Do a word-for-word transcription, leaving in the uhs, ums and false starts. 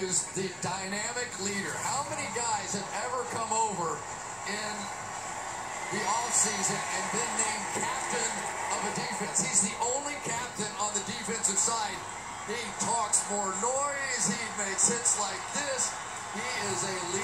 is the dynamic leader. How many guys have ever come over in the offseason and been named captain of a defense? He's the only captain on the defensive side. He talks more noise. He makes hits like this. He is a leader.